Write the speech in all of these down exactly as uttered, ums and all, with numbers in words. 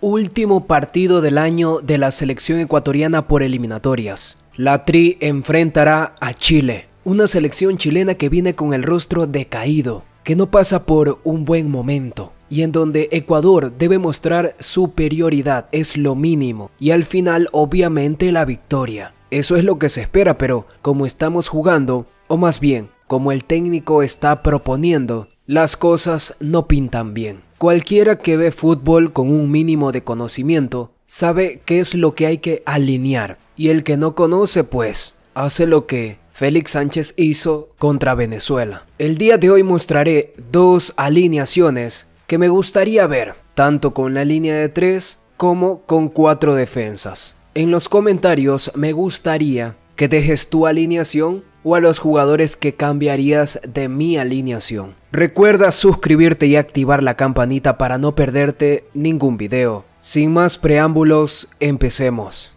Último partido del año de la selección ecuatoriana por eliminatorias. La Tri enfrentará a Chile, una selección chilena que viene con el rostro decaído, que no pasa por un buen momento y en donde Ecuador debe mostrar superioridad, es lo mínimo, y al final obviamente la victoria. Eso es lo que se espera, pero como estamos jugando, o más bien, como el técnico está proponiendo, las cosas no pintan bien. Cualquiera que ve fútbol con un mínimo de conocimiento sabe qué es lo que hay que alinear, y el que no conoce pues hace lo que Félix Sánchez hizo contra Venezuela. El día de hoy mostraré dos alineaciones que me gustaría ver, tanto con la línea de tres como con cuatro defensas. En los comentarios me gustaría que dejes tu alineación o a los jugadores que cambiarías de mi alineación. Recuerda suscribirte y activar la campanita para no perderte ningún video. Sin más preámbulos, empecemos.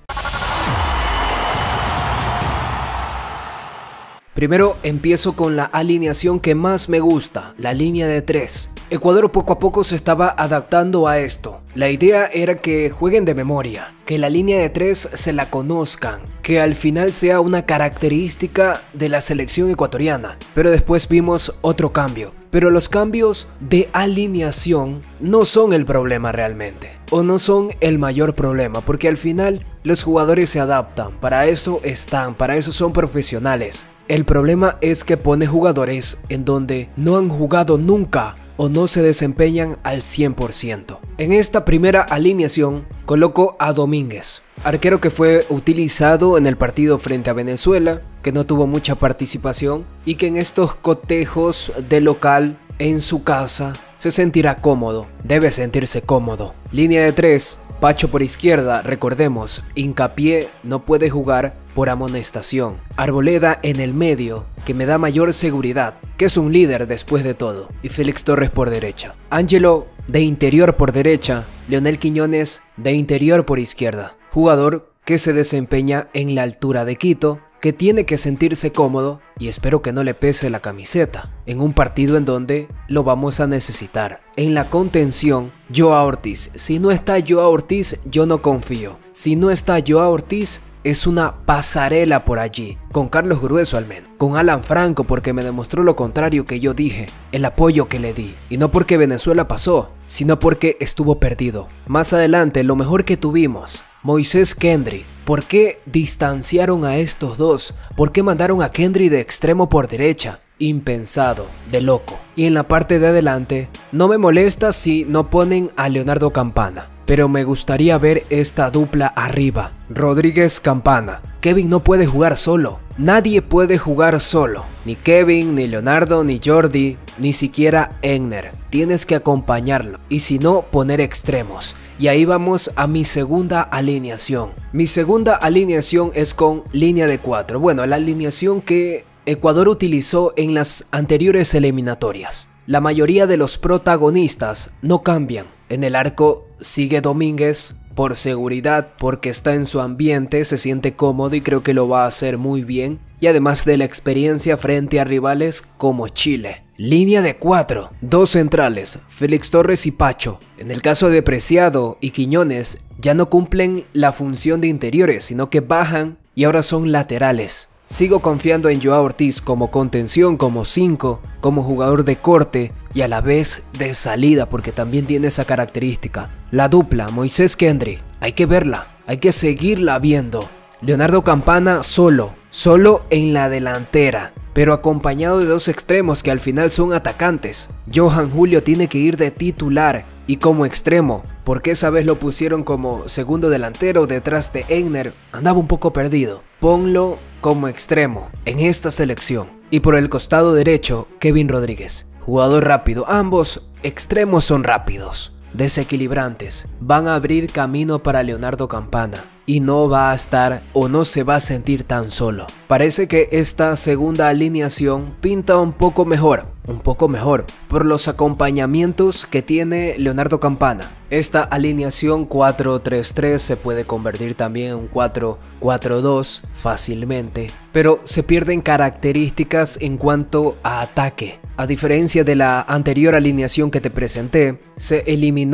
Primero empiezo con la alineación que más me gusta, la línea de tres. Ecuador poco a poco se estaba adaptando a esto. La idea era que jueguen de memoria, que la línea de tres se la conozcan, que al final sea una característica de la selección ecuatoriana. Pero después vimos otro cambio. Pero los cambios de alineación no son el problema realmente, o no son el mayor problema, porque al final los jugadores se adaptan, para eso están, para eso son profesionales. El problema es que pone jugadores en donde no han jugado nunca o no se desempeñan al cien por ciento. En esta primera alineación coloco a Domínguez, arquero que fue utilizado en el partido frente a Venezuela, que no tuvo mucha participación y que en estos cotejos de local en su casa se sentirá cómodo, debe sentirse cómodo. Línea de tres, Pacho por izquierda, recordemos, Hincapié no puede jugar por amonestación. Arboleda en el medio, que me da mayor seguridad, que es un líder después de todo, y Félix Torres por derecha. Ángelo de interior por derecha, Leonel Quiñones de interior por izquierda. Jugador que se desempeña en la altura de Quito, que tiene que sentirse cómodo y espero que no le pese la camiseta en un partido en donde lo vamos a necesitar. En la contención, Joao Ortiz. Si no está Joao Ortiz, yo no confío. Si no está Joao Ortiz, es una pasarela por allí, con Carlos Grueso al menos, con Alan Franco porque me demostró lo contrario que yo dije, el apoyo que le di, y no porque Venezuela pasó, sino porque estuvo perdido. Más adelante, lo mejor que tuvimos, Moisés Kendry. ¿Por qué distanciaron a estos dos? ¿Por qué mandaron a Kendry de extremo por derecha? Impensado, de loco. Y en la parte de adelante, no me molesta si no ponen a Leonardo Campana, pero me gustaría ver esta dupla arriba, Rodríguez Campana. Kevin no puede jugar solo, nadie puede jugar solo, ni Kevin, ni Leonardo, ni Jordi, ni siquiera Egner. Tienes que acompañarlo, y si no, poner extremos. Y ahí vamos a mi segunda alineación. Mi segunda alineación es con línea de cuatro. Bueno, la alineación que Ecuador utilizó en las anteriores eliminatorias. La mayoría de los protagonistas no cambian. En el arco sigue Domínguez por seguridad, porque está en su ambiente, se siente cómodo y creo que lo va a hacer muy bien. Y además de la experiencia frente a rivales como Chile. Línea de cuatro, dos centrales, Félix Torres y Pacho. En el caso de Preciado y Quiñones ya no cumplen la función de interiores, sino que bajan y ahora son laterales. Sigo confiando en Joao Ortiz como contención, como cinco, como jugador de corte y a la vez de salida porque también tiene esa característica. La dupla Moisés Kendry, hay que verla, hay que seguirla viendo. Leonardo Campana solo, solo en la delantera, pero acompañado de dos extremos que al final son atacantes. Johan Julio tiene que ir de titular y como extremo, porque esa vez lo pusieron como segundo delantero detrás de Egner, andaba un poco perdido. Ponlo como extremo en esta selección. Y por el costado derecho, Kevin Rodríguez, jugador rápido, ambos extremos son rápidos, desequilibrantes, van a abrir camino para Leonardo Campana. Y no va a estar o no se va a sentir tan solo. Parece que esta segunda alineación pinta un poco mejor, un poco mejor, por los acompañamientos que tiene Leonardo Campana. Esta alineación cuatro tres tres se puede convertir también en un cuatro cuatro dos fácilmente, pero se pierden características en cuanto a ataque. A diferencia de la anterior alineación que te presenté, se eliminó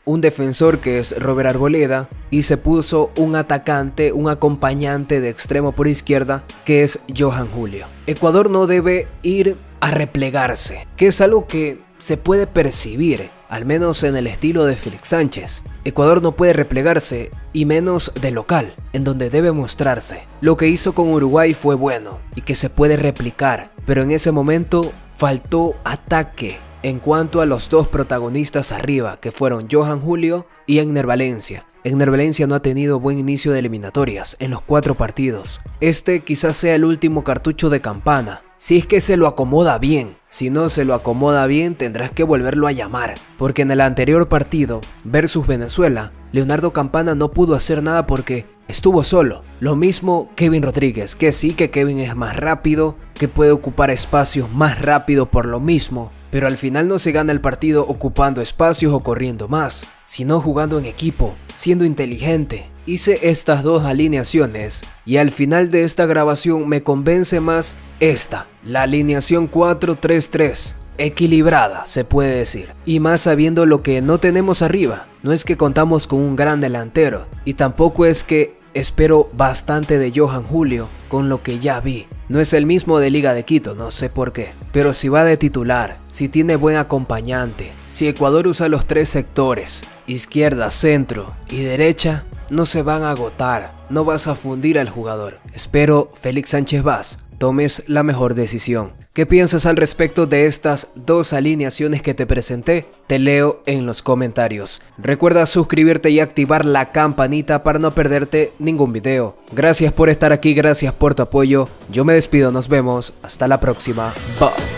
un defensor que es Robert Arboleda y se puso un atacante, un acompañante de extremo por izquierda que es Johan Julio. Ecuador no debe ir a replegarse, que es algo que se puede percibir, al menos en el estilo de Félix Sánchez. Ecuador no puede replegarse, y menos de local, en donde debe mostrarse. Lo que hizo con Uruguay fue bueno y que se puede replicar, pero en ese momento faltó ataque en cuanto a los dos protagonistas arriba, que fueron Johan Julio y Enner Valencia. Enner Valencia no ha tenido buen inicio de eliminatorias en los cuatro partidos. Este quizás sea el último cartucho de campana, si es que se lo acomoda bien. Si no se lo acomoda bien, tendrás que volverlo a llamar, porque en el anterior partido versus Venezuela, Leonardo Campana no pudo hacer nada porque estuvo solo. Lo mismo Kevin Rodríguez, que sí que Kevin es más rápido, que puede ocupar espacios más rápido por lo mismo, pero al final no se gana el partido ocupando espacios o corriendo más, sino jugando en equipo, siendo inteligente. Hice estas dos alineaciones y al final de esta grabación me convence más esta, la alineación cuatro tres tres, equilibrada se puede decir, y más sabiendo lo que no tenemos arriba. No es que contamos con un gran delantero y tampoco es que espero bastante de Johan Julio con lo que ya vi. No es el mismo de Liga de Quito, no sé por qué, pero si va de titular, si tiene buen acompañante, si Ecuador usa los tres sectores, izquierda, centro y derecha, no se van a agotar, no vas a fundir al jugador. Espero, Félix Sánchez Vaz, tomes la mejor decisión. ¿Qué piensas al respecto de estas dos alineaciones que te presenté? Te leo en los comentarios. Recuerda suscribirte y activar la campanita para no perderte ningún video. Gracias por estar aquí, gracias por tu apoyo. Yo me despido, nos vemos, hasta la próxima. Bye.